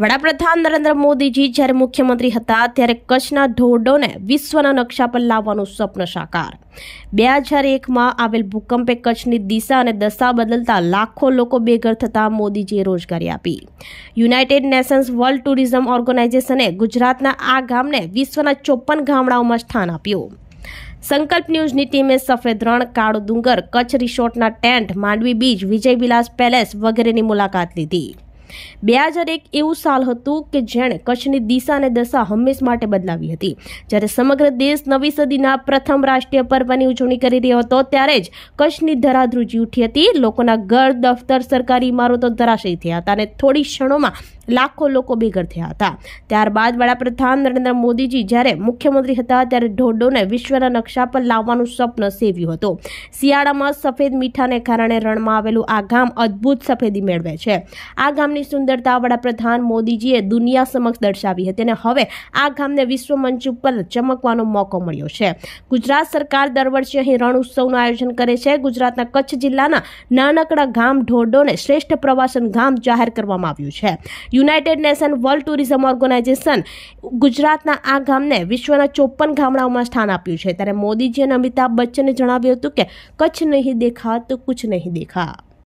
વડાપ્રધાન નરેન્દ્ર મોદીજી જ્યારે મુખ્યમંત્રી હતા ત્યારે કચ્છના ઢોરડોને વિશ્વના નકશા પર લાવવાનું સ્વપ્ન સાકાર 2001માં આવેલ ભૂકંપે કચ્છની દિશા અને દશા બદલતા લાખો લોકો બેઘર થતા મોદીજીએ રોજગારી આપી। યુનાઇટેડ નેશન્સ વર્લ્ડ ટુરિઝમ ઓર્ગેનાઇઝેશને ગુજરાતના આ ગામને વિશ્વના 54 ગામડાઓમાં સ્થાન આપ્યું। સંકલ્પ ન્યૂઝની ટીમે સફેદ રણ, કાળો ડુંગર, કચ્છ રિસોર્ટના tent, Mandvi beach, Vijay Vilas palace વગેરેની મુલાકાત લીધી। 2001 એવું સાલ હતું કે જેણે કચ્છની દિશા અને દશા હંમેશ માટે બદલાવી હતી। જ્યારે સમગ્ર દેશ નવી સદીના પ્રથમ રાષ્ટ્રીય પર્વની ઉજવણી કરી રહ્યો હતો ત્યારે જ કચ્છની ધરા ધ્રુજી ઉઠી હતી। લોકોના ઘર, દફતર, સરકારી ઇમારતો ધરાશયી થયા હતા અને થોડી ક્ષણોમાં લાખો લોકો બેઘર થયા હતા। ત્યારબાદ વડાપ્રધાન નરેન્દ્ર મોદીજી જ્યારે મુખ્યમંત્રી હતા ત્યારે ઢોરડોને વિશ્વના નકશા પર લાવવાનું સ્વપ્ન સેવ્યું હતું। શિયાળામાં સફેદ મીઠાને કારણે રણમાં આવેલું આ ગામ અદ્ભુત સફેદી મેળવે છે। આ ગામની સુંદરતા વડાપ્રધાન મોદીજીએ દુનિયા સમક્ષ દર્શાવી હતી અને હવે આ ગામને વિશ્વ મંચ ઉપર ચમકવાનો મોકો મળ્યો છે। ગુજરાત સરકાર દર વર્ષે અહીં રણ ઉત્સવનું આયોજન કરે છે। ગુજરાતના કચ્છ જિલ્લાના નાનકડા ગામ ઢોરડોને શ્રેષ્ઠ પ્રવાસન ગામ જાહેર કરવામાં આવ્યું છે। United Nation World Tourism Organisation ગુજરાતના આ ગામને વિશ્વના 54 ગામડાઓમાં સ્થાન આપ્યું છે। ત્યારે મોદીજી અને અમિતાભ બચ્ચને જણાવ્યું હતું કે કચ્છ નહીં દેખા તો કુછ નહીં દેખા।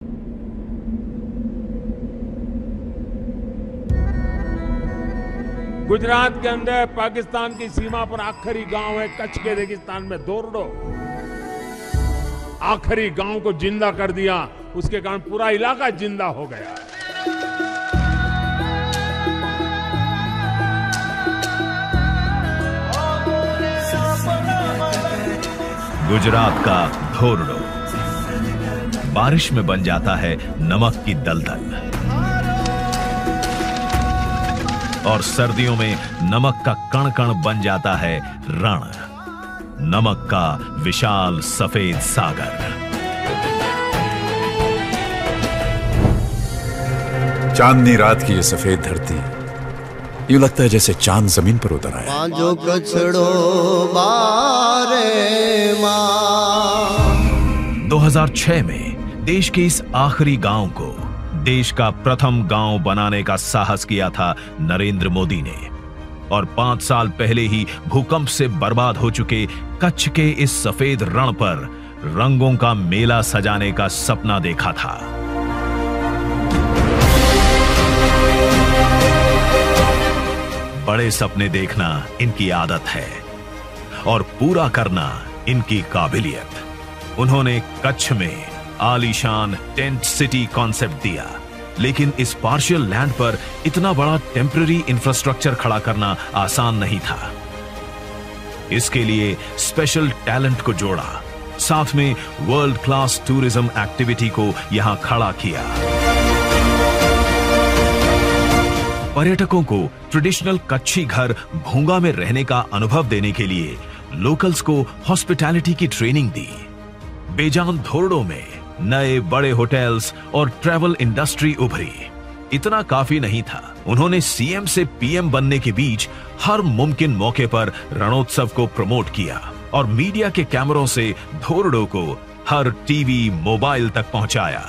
गुजरात के अंदर पाकिस्तान की सीमा पर आखिरी गांव है कच्छ के रेगिस्तान में ढोरडो। आखिरी गांव को जिंदा कर दिया, उसके कारण पूरा इलाका जिंदा हो गया। गुजरात का ढोरडो बारिश में बन जाता है नमक की दलदल और सर्दियों में नमक का कण कण बन जाता है रण, नमक का विशाल सफेद सागर। चांदनी रात की ये सफेद धरती, यूं लगता है जैसे चांद जमीन पर उतर आया। 2006 में देश के इस आखिरी गांव को देश का प्रथम गांव बनाने का साहस किया था नरेंद्र मोदी ने और 5 साल पहले ही भूकंप से बर्बाद हो चुके कच्छ के इस सफेद रण पर रंगों का मेला सजाने का सपना देखा था। बड़े सपने देखना इनकी आदत है और पूरा करना इनकी काबिलियत। उन्होंने कच्छ में आलीशान टेंट सिटी कॉन्सेप्ट दिया, लेकिन इस पार्शियल लैंड पर इतना बड़ा टेम्पररी इंफ्रास्ट्रक्चर खड़ा करना आसान नहीं था। इसके लिए स्पेशल टैलेंट को जोड़ा, साथ में वर्ल्ड क्लास टूरिज्म एक्टिविटी को यहां खड़ा किया। पर्यटकों को ट्रेडिशनल कच्छी घर भूंगा में रहने का अनुभव देने के लिए लोकल्स को हॉस्पिटैलिटी की ट्रेनिंग दी। बेजान ढोरडो में नए बड़े होटल्स और ट्रैवल इंडस्ट्री उभरी। इतना काफी नहीं था, उन्होंने सीएम से पीएम बनने के बीच हर मुमकिन मौके पर रणोत्सव को प्रमोट किया और मीडिया के कैमरों से ढोरडो को हर टीवी, मोबाइल तक पहुंचाया।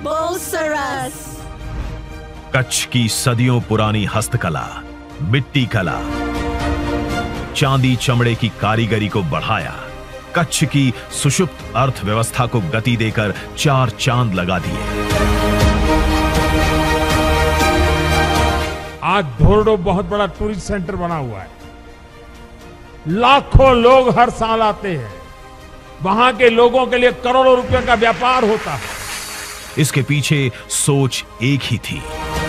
कच्छ की सदियों पुरानी हस्तकला, मिट्टी कला, चांदी चमड़े की कारीगरी को बढ़ाया। कच्छ की सुषुप्त अर्थव्यवस्था को गति देकर 4 चांद लगा दिए। आज ढोरडो बहुत बड़ा टूरिस्ट सेंटर बना हुआ है। लाखों लोग हर साल आते हैं, वहां के लोगों के लिए करोड़ों रुपए का व्यापार होता है। इसके पीछे सोच एक ही थी,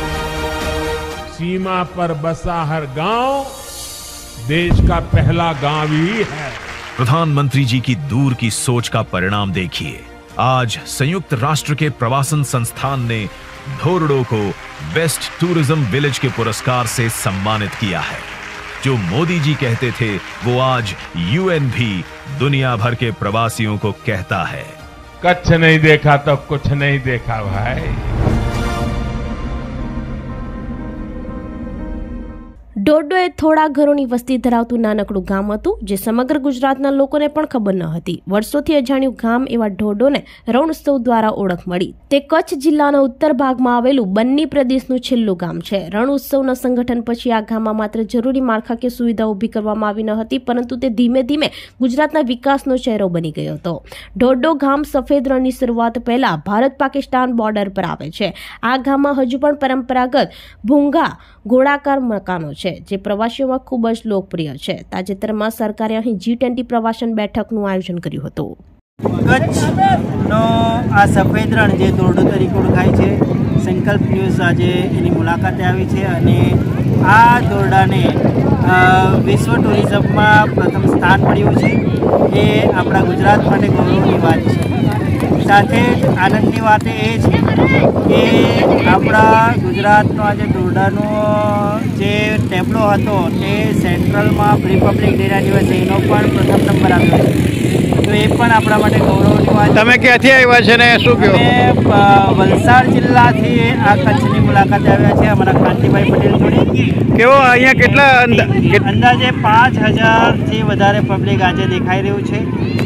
सीमा पर बसा हर गांव देश का पहला गांव ही है। प्रधानमंत्री जी की दूर की सोच का परिणाम देखिए। आज संयुक्त राष्ट्र के प्रवासन संस्थान ने ढोरडो को बेस्ट टूरिज्म विलेज के पुरस्कार से सम्मानित किया है। जो मोदी जी कहते थे वो आज यूएन भी दुनिया भर के प्रवासियों को कहता है। कच्छ नहीं देखा तो कुछ नहीं देखा भाई। ઢોરડો એ થોડા ઘરોની વસ્તી ધરાવતું નાનકડું ગામ હતું, જે સમગ્ર ગુજરાતના લોકોને પણ ખબર ન હતી. વર્ષોથી અજાણ્યું ગામ એવા ઢોરડોને રણ ઉત્સવ દ્વારા ઓળખ મળી. તે કચ્છ જિલ્લાના ઉત્તર ભાગમાં આવેલું બન્ની પ્રદેશનું છેલ્લું ગામ છે. રણ ઉત્સવના સંગઠન પછી આ ગામમાં માત્ર જરૂરી માળખાકીય સુવિધાઓ ઊભી કરવામાં આવી ન હતી, પરંતુ તે ધીમે ધીમે ગુજરાતના વિકાસનો ચહેરો બની ગયો હતો. ઢોરડો ગામ સફેદ રણની શરૂઆત પહેલા ભારત પાકિસ્તાન બોર્ડર પર આવે છે. આ ગામમાં હજુ પણ પરંપરાગત ભૂંગા ગોળાકાર મકાનો છે, જે પ્રવાસીઓમાં ખૂબ જ લોકપ્રિય છે. તાજેતરમાં સરકારે અહીં G20 પ્રવાસન બેઠકનું આયોજન કર્યું હતું. કચ્છનો આ સફેદ રણ જે ઢોરડો તરીકે ઓળખાય છે, સંકલ્પ ન્યૂઝ આજે એની મુલાકાતે આવી છે અને આ ઢોરડાને વિશ્વ ટુરિઝમમાં પ્રથમ સ્થાન મળ્યું છે. એ આપણા ગુજરાત માટે ગૌરવની વાત છે. સાથે આનંદની વાત એ છે કે આપણા ગુજરાતનો આજે ઢોરડાનો જે ટેબલો હતો તે સેન્ટ્રલમાં રિપબ્લિક ડેના દિવસે એનો પણ પ્રથમ નંબર આવ્યો છે. તો એ પણ આપણા માટે ગૌરવની વાત. તમે ક્યાંથી આવ્યા છે ને શું કહો? અમે વલસાડ જિલ્લાથી આ કચ્છની મુલાકાતે આવ્યા છે અમારા કાંતિભાઈ પટેલ જોડે. કેવો અહીંયા કેટલા અંદાજે 5000થી વધારે પબ્લિક આજે દેખાઈ રહ્યું છે.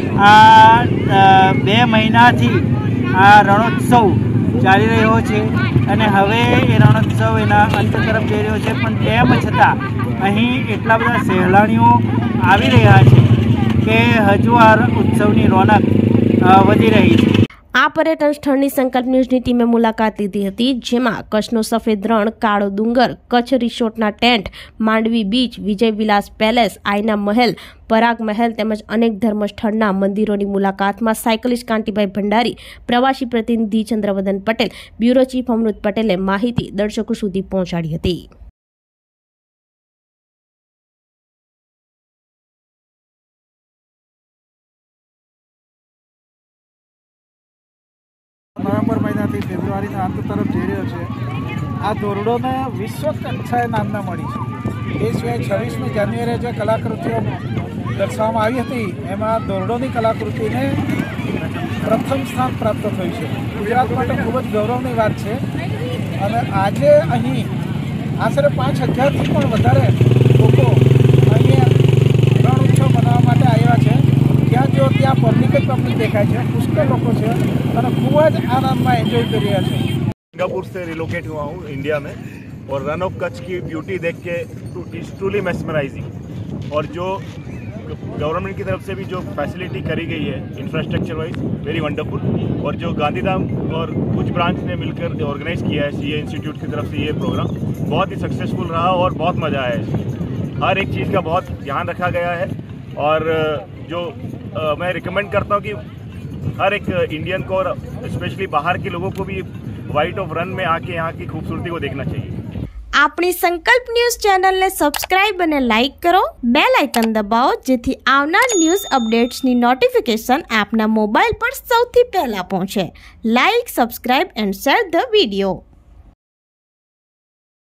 આ 2 મહિનાથી આ રણોત્સવ ચાલી રહ્યો છે અને હવે એ રણોત્સવ એના અંત તરફ જઈ રહ્યો છે, પણ તેમ છતાં અહીં એટલા બધા સહેલાણીઓ આવી રહ્યા છે કે હજુ આ ઉત્સવની રોનક વધી રહી છે. આ પર્યટન સ્થળની સંકલ્પ ન્યૂઝની ટીમે મુલાકાત લીધી હતી, જેમાં કચ્છનો સફેદ રણ, કાળો ડુંગર, કચ્છ રિસોર્ટના tent, Mandvi beach, Vijay Vilas palace, Aina Mahal, Prag Mahal તેમજ અનેક ધર્મસ્થળના મંદિરોની મુલાકાતમાં સાયકલિસ્ટ કાંતિભાઈ ભંડારી, પ્રવાસી પ્રતિનિધિ ચંદ્રવદન પટેલ, બ્યુરો ચીફ અમૃત પટેલે માહિતી દર્શકો સુધી પહોંચાડી હતી. નવેમ્બર મહિનાથી ફેબ્રુઆરીના અંત તરફ જઈ રહ્યો છે. આ ઢોરડોને વિશ્વ કક્ષાએ નામના મળી છે. એ સિવાય 26મી જાન્યુઆરીએ જે કલાકૃતિઓ દર્શાવવામાં આવી હતી એમાં ઢોરડોની કલાકૃતિને પ્રથમ સ્થાન પ્રાપ્ત થયું છે. ગુજરાત માટે ખૂબ જ ગૌરવની વાત છે. અને આજે અહીં આશરે 5000થી પણ વધારે લોકો અહીંયા રણ ઉત્સવ મનાવવા માટે આવ્યા છે. જ્યાં જો ત્યાં પબ્લિક જ પબ્લિક દેખાય છે, પુષ્કળ લોકો છે અને ખૂબ જ આનંદમાં एंजॉय कर रहा है. सिंगापुर से रिलोकेट हुआ हूँ इंडिया में और रन ऑफ कच्छ की ब्यूटी देख के इज ट्रूली मेस्मराइजिंग. और जो गवर्नमेंट की तरफ से भी जो फैसिलिटी करी गई है इंफ्रास्ट्रक्चर वाइज, वेरी वंडरफुल. और जो गांधीधाम और कुछ ब्रांच ने मिलकर ऑर्गेनाइज किया है CA इंस्टीट्यूट की तरफ से, ये प्रोग्राम बहुत ही सक्सेसफुल रहा और बहुत मज़ा आया है. हर एक चीज़ का बहुत ध्यान रखा गया है और जो मैं रिकमेंड करता हूँ कि हर एक इंडियन को और स्पेशली बाहर के लोगों को भी वाइट ऑफ रन में आके यहाँ की खूबसूरती को देखना चाहिए. આપણી સંકલ્પ ન્યૂઝ ચેનલને સબસ્ક્રાઇબ અને લાઇક કરો, બેલ આઇકન દબાવો, જેથી આવનાર ન્યૂઝ અપડેટ્સની નોટિફિકેશન આપના મોબાઈલ પર સૌથી પહેલા પહોંચે. Like, subscribe and share the video.